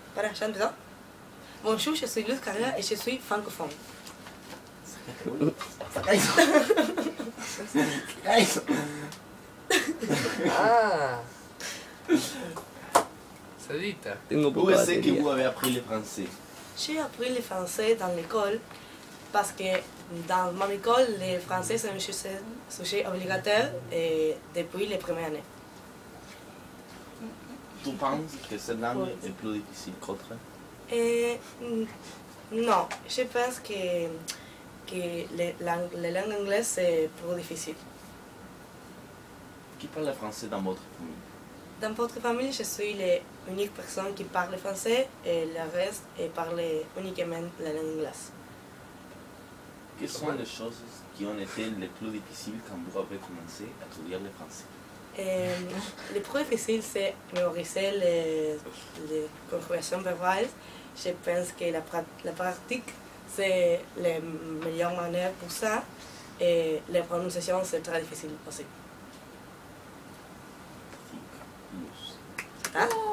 Para, ya empezó. Bonjour, je suis Luz Carrera et je suis francophone. Saca eso. Saca eso. Ah. Sadita. Tengo Où poca est-ce que batería. vous avez appris le français? J'ai appris le français dans l'école parce que dans mon école, le français c'est un sujet obligatoire et depuis les premières années. Tu penses que cette langue est plus difficile qu'autre? Non, je pense que les langues anglaises c'est plus difficile. Qui parle français dans votre famille? Dans votre famille, je suis l'unique personne qui parle français et le reste parle uniquement la langue anglaise. Quelles sont les choses qui ont été les plus difficiles quand vous avez commencé à étudier le français? Le plus difficile, c'est mémoriser les conjugations verbales. Je pense que la pratique, c'est la meilleure manière pour ça. Et la prononciation, c'est très difficile aussi. Pratique plus. Ah?